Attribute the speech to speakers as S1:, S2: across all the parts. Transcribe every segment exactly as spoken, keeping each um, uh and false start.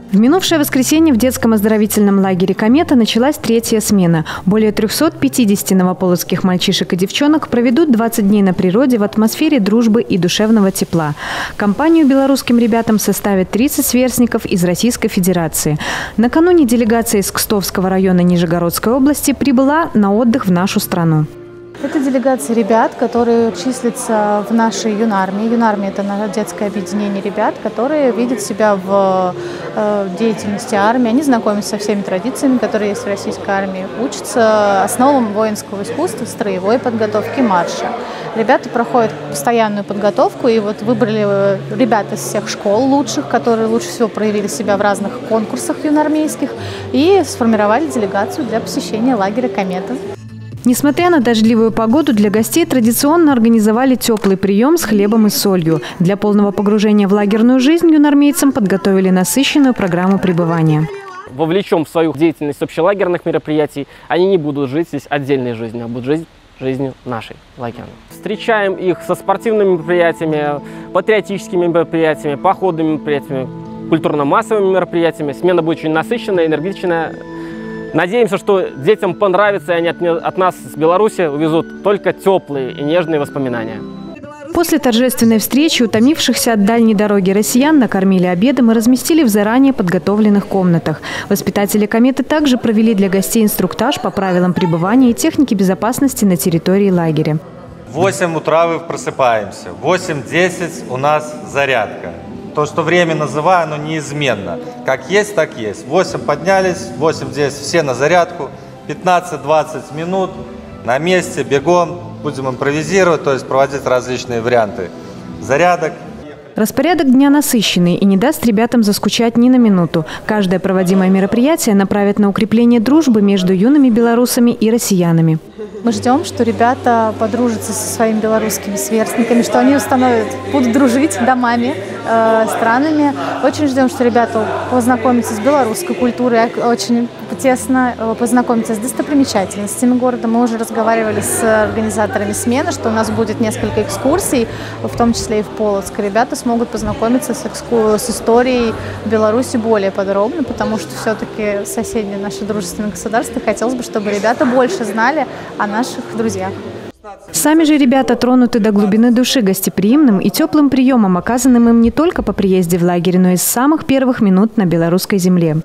S1: В минувшее воскресенье в детском оздоровительном лагере «Комета» началась третья смена. Более трёхсот пятидесяти новополоцких мальчишек и девчонок проведут двадцать дней на природе в атмосфере дружбы и душевного тепла. Компанию белорусским ребятам составит тридцать сверстников из Российской Федерации. Накануне делегация из Кстовского района Нижегородской области прибыла на отдых в нашу страну.
S2: Это делегация ребят, которые числятся в нашей юнармии. Юнармия – это детское объединение ребят, которые видят себя в э, деятельности армии. Они знакомятся со всеми традициями, которые есть в российской армии, учатся основам воинского искусства, строевой подготовки, марша. Ребята проходят постоянную подготовку, и вот выбрали ребят из всех школ лучших, которые лучше всего проявили себя в разных конкурсах юноармейских, и сформировали делегацию для посещения лагеря «Комета».
S1: Несмотря на дождливую погоду, для гостей традиционно организовали теплый прием с хлебом и солью. Для полного погружения в лагерную жизнь юнармейцам подготовили насыщенную программу пребывания.
S3: Вовлечем в свою деятельность общелагерных мероприятий, они не будут жить здесь отдельной жизнью, а будут жить жизнью нашей лагерной. Встречаем их со спортивными мероприятиями, патриотическими мероприятиями, походными мероприятиями, культурно-массовыми мероприятиями. Смена будет очень насыщенная, энергичная. Надеемся, что детям понравится, и они от, от нас с Беларуси увезут только теплые и нежные воспоминания.
S1: После торжественной встречи утомившихся от дальней дороги россиян накормили обедом и разместили в заранее подготовленных комнатах. Воспитатели «Кометы» также провели для гостей инструктаж по правилам пребывания и технике безопасности на территории лагеря.
S4: В восемь утра мы просыпаемся, в восемь десять у нас зарядка. То, что время называю, оно неизменно. Как есть, так есть. В восемь поднялись, в восемь десять все на зарядку, пятнадцать-двадцать минут на месте, бегом. Будем импровизировать, то есть проводить различные варианты зарядок.
S1: Распорядок дня насыщенный и не даст ребятам заскучать ни на минуту. Каждое проводимое мероприятие направит на укрепление дружбы между юными белорусами и россиянами.
S2: Мы ждем, что ребята подружатся со своими белорусскими сверстниками, что они установят, будут дружить домами, э, странами. Очень ждем, что ребята познакомятся с белорусской культурой, очень тесно познакомятся с достопримечательностями города. Мы уже разговаривали с организаторами смены, что у нас будет несколько экскурсий, в том числе и в Полоцк. Ребята смогут познакомиться с, экску... с историей Беларуси более подробно, потому что все-таки соседние наши дружественные государства, хотелось бы, чтобы ребята больше знали о наших друзьях.
S1: Сами же ребята тронуты до глубины души гостеприимным и теплым приемом, оказанным им не только по приезде в лагерь, но и с самых первых минут на белорусской земле.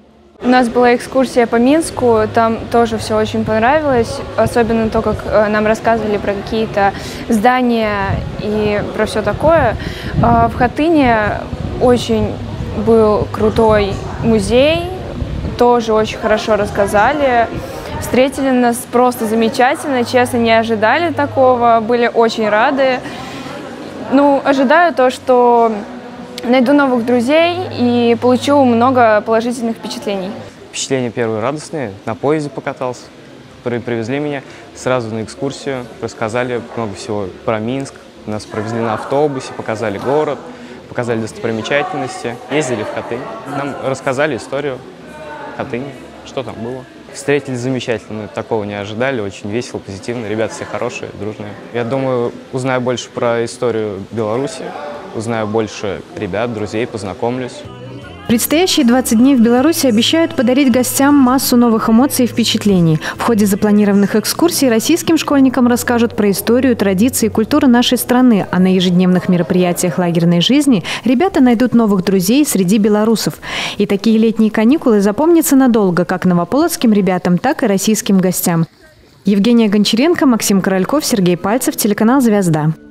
S5: У нас была экскурсия по Минску, там тоже все очень понравилось, особенно то, как нам рассказывали про какие-то здания и про все такое. В Хатыне очень был крутой музей, тоже очень хорошо рассказали. Встретили нас просто замечательно, честно, не ожидали такого, были очень рады. Ну, ожидаю то, что найду новых друзей и получу много положительных впечатлений.
S6: Впечатления первые радостные. На поезде покатался, привезли меня сразу на экскурсию, рассказали много всего про Минск. Нас провезли на автобусе, показали город, показали достопримечательности. Ездили в Хатынь, нам рассказали историю Хатыни, что там было. Встретили замечательно, такого не ожидали, очень весело, позитивно. Ребята все хорошие, дружные. Я думаю, узнаю больше про историю Беларуси, узнаю больше ребят, друзей, познакомлюсь.
S1: Предстоящие двадцать дней в Беларуси обещают подарить гостям массу новых эмоций и впечатлений. В ходе запланированных экскурсий российским школьникам расскажут про историю, традиции и культуру нашей страны, а на ежедневных мероприятиях лагерной жизни ребята найдут новых друзей среди белорусов. И такие летние каникулы запомнятся надолго как новополоцким ребятам, так и российским гостям. Евгения Гончаренко, Максим Корольков, Сергей Пальцев, телеканал «Звезда».